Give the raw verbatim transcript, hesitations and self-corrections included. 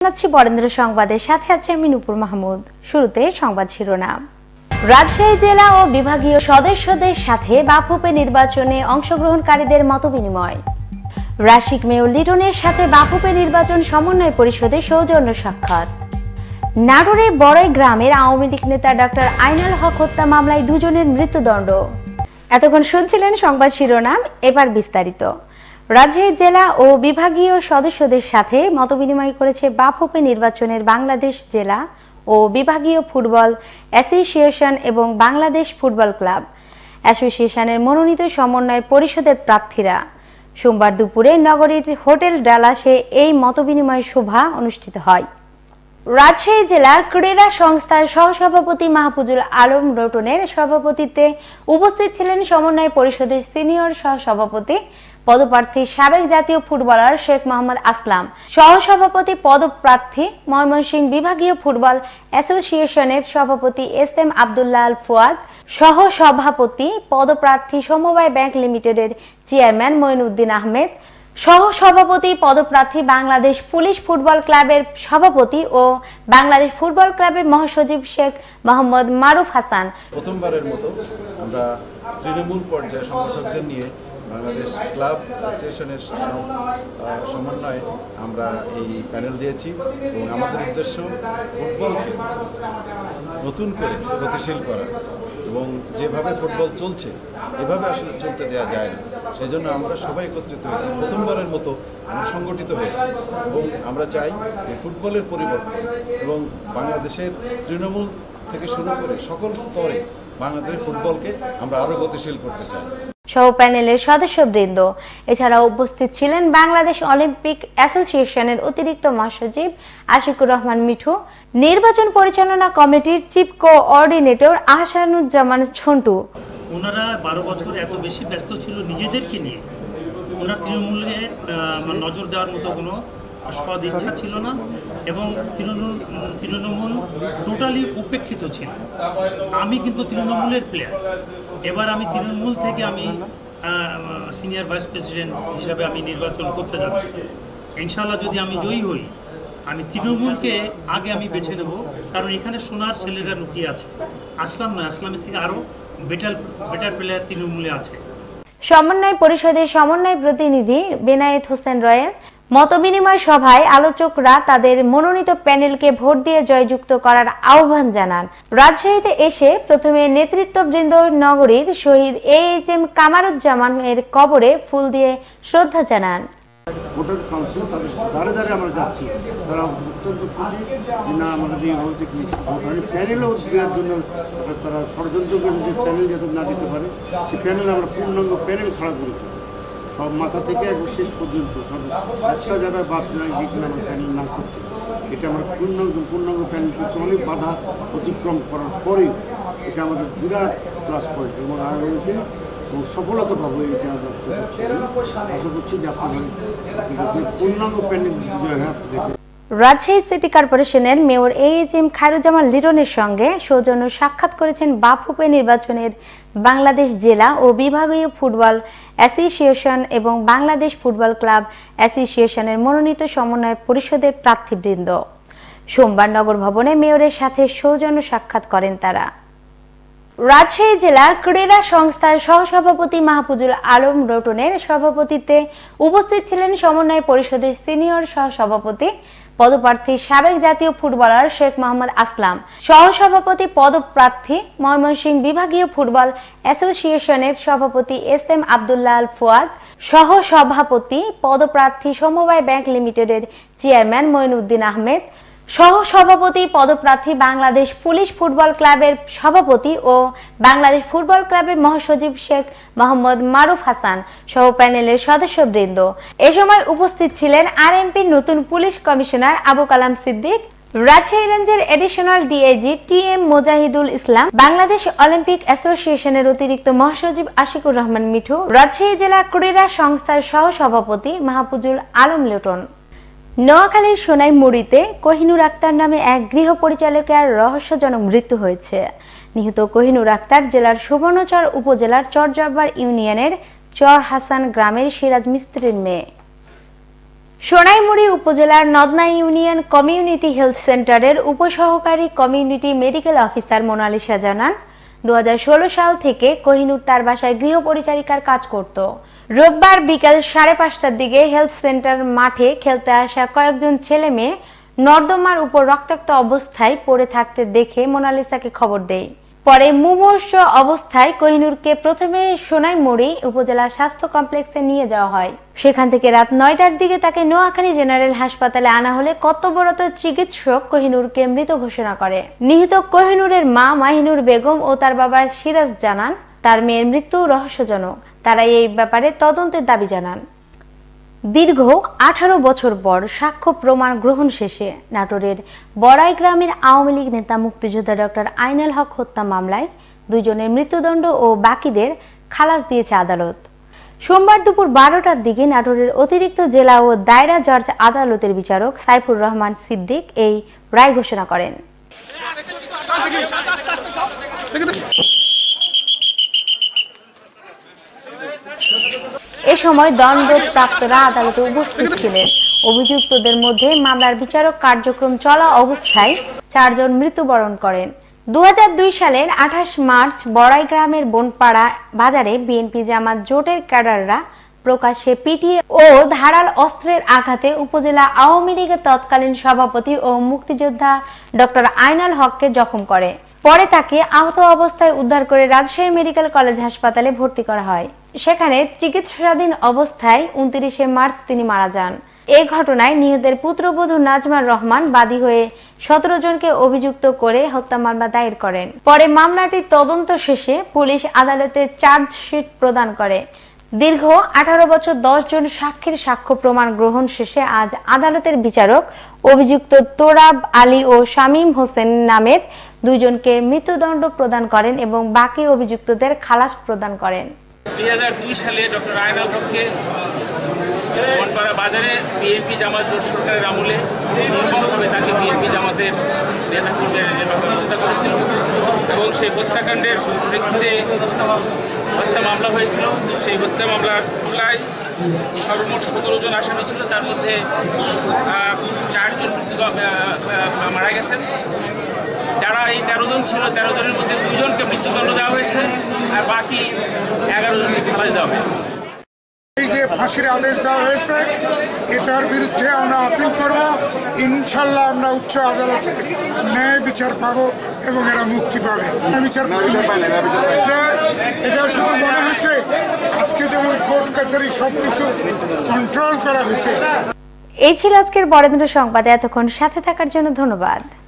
জানাচ্ছি বরেন্দ্র সংবাদের সাথে আছে আমি নূপুর মাহমুদ। শুরুতে সংবাদ শিরোনাম। রাজশাহী জেলা ও বিভাগীয় সদস্যদের সাথে বাফুপে নির্বাচনে অংশগ্রহণকারীদের মতবিনিময়। রাশিক মেয়র লিটনের সাথে বাফুপে নির্বাচন সমন্বয় পরিষদের সৌজন্য সাক্ষাৎ। নাটোরের বড়াই গ্রামের আওয়ামী লীগ নেতা ডক্টর আইনাল হক হত্যা মামলায় দুজনের মৃত্যুদণ্ড। এতক্ষণ শুনছিলেন সংবাদ শিরোনাম, এবার বিস্তারিত। রাজশাহী জেলা ও বিভাগীয় সদস্যদের সাথে মতবিনিময় করেছে বাফুপে নির্বাচনের বাংলাদেশ জেলা ও বিভাগীয় ফুটবল অ্যাসোসিয়েশন এবং বাংলাদেশ ফুটবল ক্লাব অ্যাসোসিয়েশনের মনোনীত সমন্বয় পরিষদের প্রার্থীরা। সোমবার দুপুরে নগরীর হোটেল ডালাসে এই মতবিনিময় সভা অনুষ্ঠিত হয়। রাজশাহী জেলা ক্রীড়া সংস্থার সহসভাপতি মাহফুজুল আলম রটনের সভাপতিত্বে উপস্থিত ছিলেন সমন্বয় পরিষদের সিনিয়র সহসভাপতি পদপ্রার্থী সাবেক জাতীয় ফুটবলার শেখ মোহাম্মদ আসলাম, সহসভাপতি পদপ্রার্থী ময়মনসিংহ বিভাগীয় ফুটবল অ্যাসোসিয়েশনের সভাপতি এস এম আব্দুল্লাহ আল ফুয়াদ, সহসভাপতি পদপ্রার্থী সমবায় ব্যাংক লিমিটেডের চেয়ারম্যান মঈনুদ্দিন আহমেদ, সহসভাপতি পদপ্রার্থী বাংলাদেশ পুলিশ ফুটবল ক্লাবের সভাপতি ও বাংলাদেশ ফুটবল ক্লাবের মহাসচিব শেখ মোহাম্মদ মারুফ হাসান। প্রথমবারের মতো আমরা তৃণমূল পর্যায়ে সংগঠকদের নিয়ে বাংলাদেশ ক্লাব অ্যাসোসিয়েশনের সমন্বয়ে আমরা এই প্যানেল দিয়েছি এবং আমাদের উদ্দেশ্য ফুটবলকে নতুন করে গতিশীল করা এবং যেভাবে ফুটবল চলছে এভাবে আসলে চলতে দেওয়া যায় না। সেই জন্য আমরা সবাই একত্রিত হয়েছি, প্রথমবারের মতো আমরা সংগঠিত হয়েছি এবং আমরা চাই যে ফুটবলের পরিবর্তন এবং বাংলাদেশের তৃণমূল থেকে শুরু করে সকল স্তরে বাংলাদেশের ফুটবলকে আমরা আরও গতিশীল করতে চাই। সহ প্যানেলের সদস্যবৃন্দ এছাড়াও উপস্থিত ছিলেন বাংলাদেশ অলিম্পিক অ্যাসোসিয়েশনের অতিরিক্ত মহাসচিব আশিকুর রহমান মিঠু, নির্বাচন পরিচালনা কমিটির চিফ কোঅর্ডিনেটর আহসানুজ্জামান ছন্টু। ওনারা বারো বছর এত বেশি ব্যস্ত ছিল নিজেদেরকে নিয়ে, ওনার তৃণমূলে নজর দেওয়ার মতো কোনো সদ ইচ্ছা ছিল না এবং তৃণমূল তৃণমূল টোটালি উপেক্ষিত ছিল। আমি কিন্তু তৃণমূলের প্লেয়ার, এবার আমি তৃণমূল থেকে আমি সিনিয়র ভাইস প্রেসিডেন্ট হিসাবে আমি নির্বাচন করতে যাচ্ছি। ইনশাল্লাহ যদি আমি জয়ী হই, আমি তৃণমূলকে আগে আমি বেছে নেব, কারণ এখানে সোনার ছেলেরা লুকিয়ে আছে। আসলাম না, আসলামের থেকে আরও বেটার বেটার প্লেয়ার তৃণমূলে আছে। সমন্বয় পরিষদের সমন্বয় প্রতিনিধি বেনায়েত হোসেন রয়েল মতবিনিময় সভায় আলোচকরা তাদের মনোনীত প্যানেলকে ভোট দিয়ে জয়যুক্ত করার আহ্বান জানান। রাজশাহীতে এসে প্রথমে নেতৃত্ববৃন্দ নগরীর শহীদ এ এইচ এম কামারুজ্জামান এর কবরে ফুল দিয়ে শ্রদ্ধা জানান। ভোটার কাউন্সিল তাদের দ্বারে দ্বারে আমরা যাচ্ছি, তারা অত্যন্ত খুশি যে না আমাদের এই ভোটে কি প্যানেলও দেওয়ার জন্য তারা ষড়যন্ত্র করে যে প্যানেল যাতে না দিতে পারে সেই প্যানেল আমরা পূর্ণাঙ্গ প্যানেল খাড়া করেছি, সব মাথা থেকে একবার শেষ পর্যন্ত সব একটা জায়গায় বাদ নয় যেখানে আমরা প্যানেল না করতে, এটা আমরা পূর্ণাঙ্গ পূর্ণাঙ্গ প্যানেল করতে অনেক বাধা অতিক্রম করার পরেও এটা আমাদের বিরাট প্লাস পয়েন্ট এবং আগামীতে এবং সফলতা পাবো। এটা আমরা আশা করছি যে আপনাদের পূর্ণাঙ্গ প্যানেল বিজয় হয়। রাজশাহী সিটি কর্পোরেশনের mayor A H M Khairuzzaman লিটনের সঙ্গে সৌজন্য সাক্ষাৎ করেছেন বাফুপে নির্বাচনের বাংলাদেশ জেলা ও বিভাগীয় ফুটবল অ্যাসোসিয়েশন এবং বাংলাদেশ ফুটবল ক্লাব অ্যাসোসিয়েশনের মনোনীত সমন্বয় পরিষদের প্রার্থীবৃন্দ। সোমবার নগর ভবনে মেয়রের সাথে সৌজন্য সাক্ষাৎ করেন তারা। রাজশাহী জেলা ক্রীড়া সংস্থার সহসভাপতি মাহফুজুল আলম রটনের সভাপতিত্বে উপস্থিত ছিলেন সমন্বয় পরিষদের সিনিয়র সহসভাপতি পদপ্রার্থী সাবেক জাতীয় ফুটবলার শেখ মোহাম্মদ আসলাম, সহসভাপতি পদপ্রার্থী ময়মনসিংহ বিভাগীয় ফুটবল অ্যাসোসিয়েশনের সভাপতি এস এম আব্দুল্লাহ আল ফুয়াদ, সহসভাপতি পদপ্রার্থী সমবায় ব্যাংক লিমিটেডের চেয়ারম্যান মঈনুদ্দিন আহমেদ, সহসভাপতি পদপ্রার্থী বাংলাদেশ পুলিশ ফুটবল ক্লাবের সভাপতি ও বাংলাদেশ ফুটবল ক্লাবের মহাসচিব শেখ মোহাম্মদ মারুফ হাসান সহ প্যানেলের সদস্যবৃন্দ। এ সময় উপস্থিত ছিলেন আর এম পির নতুন পুলিশ কমিশনার আবু কালাম সিদ্দিক, রাজশাহী রেঞ্জের additional DIG T M Mozahidul Islam, Bangladesh Olympic অ্যাসোসিয়েশনের অতিরিক্ত মহাসচিব আশিকুর রহমান মিঠু, রাজশাহী জেলা ক্রীড়া সংস্থার সহসভাপতি মাহফুজুল আলম লিটন। নোয়াখালীর সোনাইমুড়িতে কোহিনুর আক্তার নামে এক গৃহ পরিচালকের রহস্যজনক মৃত্যু হয়েছে। নিহত কোহিনুর আক্তার জেলার সুবর্ণচর উপজেলার চরজব্বার ইউনিয়নের চর হাসান গ্রামের সিরাজ মিস্ত্রির মেয়ে। সোনাইমুড়ি উপজেলার নদনা ইউনিয়ন কমিউনিটি হেলথ সেন্টারের উপসহকারী কমিউনিটি মেডিকেল অফিসার মোনালিসা জানান, দু হাজার ষোলো সাল থেকে কোহিনুর তার বাসায় গৃহ পরিচারিকার কাজ করত। রোববার বিকাল সাড়ে পাঁচটার দিকে হেলথ সেন্টার মাঠে খেলতে আসা কয়েকজন ছেলে মেয়ে নর্দমার উপর রক্তাক্ত অবস্থায় পড়ে থাকতে দেখে মোনালিসাকে খবর দেয়। পরে মুমূর্ষু অবস্থায় কোহিনুরকে প্রথমে সোনাইমুড়ি উপজেলা স্বাস্থ্য কমপ্লেক্সে নিয়ে যাওয়া হয়। সেখান থেকে রাত নয়টার দিকে তাকে নোয়াখালী জেনারেল হাসপাতালে আনা হলে কর্তব্যরত চিকিৎসক কোহিনুরকে মৃত ঘোষণা করে। নিহত কোহিনুরের মা মাহিনুর বেগম ও তার বাবা সিরাজ জানান, তার মেয়ের মৃত্যু রহস্যজনক। তারা এই ব্যাপারে তদন্তের দাবি জানান। দীর্ঘ আঠারো বছর পর সাক্ষ্য প্রমাণ গ্রহণ শেষে নাটোরের বড়াই গ্রামের আওয়ামী লীগ নেতা মুক্তিযোদ্ধা ডক্টর আইনাল হক হত্যা মামলায় দুইজনের মৃত্যুদণ্ড ও বাকিদের খালাস দিয়েছে আদালত। সোমবার দুপুর বারোটার দিকে নাটোরের অতিরিক্ত জেলা ও দায়রা জজ আদালতের বিচারক সাইফুর রহমান সিদ্দিক এই রায় ঘোষণা করেন। এ সময় দণ্ডপ্রাপ্তরা আদালতে উপস্থিত ছিলেন। অভিযুক্তদের মধ্যে মামলার বিচারক কার্যক্রম চলা অবস্থায় চারজন মৃত্যুবরণ করেন। দু হাজার দুই সালের আঠাশ মার্চ বড়াই গ্রামের বনপাড়া বাজারে বিএনপি জামাত জোটের ক্যাডাররা প্রকাশ্যে পিটিয়ে ও ধারাল অস্ত্রের আঘাতে উপজেলা আওয়ামী লীগের তৎকালীন সভাপতি ও মুক্তিযোদ্ধা ডক্টর আইনাল হককে জখম করে। পরে তাকে আহত অবস্থায় উদ্ধার করে রাজশাহী মেডিকেল কলেজ হাসপাতালে ভর্তি করা হয়। সেখানে চিকিৎসাধীন অবস্থায় উনত্রিশে মার্চ তিনি মারা যান। এই ঘটনায় নিহতের পুত্রবধূ নাজমার রহমান বাদী হয়ে সতেরো জনকে অভিযুক্ত করে হত্যা মামলা দায়ের করেন। পরে মামলাটির তদন্ত শেষে পুলিশ আদালতে চার্জশিট প্রদান করে। দীর্ঘ আঠারো বছর দশ জন সাক্ষীর সাক্ষ্য প্রমাণ গ্রহণ শেষে আজ আদালতের বিচারক অভিযুক্ত তোরাব আলী ও শামীম হোসেন নামের দুইজনকে মৃত্যুদণ্ড প্রদান করেন এবং বাকি অভিযুক্তদের খালাস প্রদান করেন। দুই হাজার দুই সালে ডক্টর আইনাল হককে বনপাড়া বাজারে বিএনপি জামাত জোট সরকারের আমলে নির্মমভাবে তাকে বিএনপি জামাতের নেতাকর্মীরা নির্মমভাবে হত্যা করেছিল এবং সেই হত্যাকাণ্ডের প্রেক্ষিতে হত্যা মামলা হয়েছিল। সেই হত্যা মামলার মামলায় সর্বমোট সতেরো জন আসামি ছিল, তার মধ্যে চারজন মৃত্যু মারা গেছেন। যারা এই তেরো জন ছিল, তেরো জনের মধ্যে দুইজনকে মৃত্যুদণ্ড দেওয়া হয়েছে আর বাকি এগারো জনকে খালাস দেওয়া হয়েছে। এই যে ফাঁসির আদেশ দেওয়া হয়েছে এটার বিরুদ্ধে আমরা আপিল করব। ইনশাল্লাহ আমরা উচ্চ আদালতে ন্যায় বিচার পাবো এবং এরা মুক্তি পাবে। বিচার এটা শুধু মনে হয়েছে আজকে যেমন কোর্ট কাছারি সবকিছু কন্ট্রোল করা হয়েছে। এই ছিল আজকের বরেন্দ্র সংবাদে। এতক্ষণ সাথে থাকার জন্য ধন্যবাদ।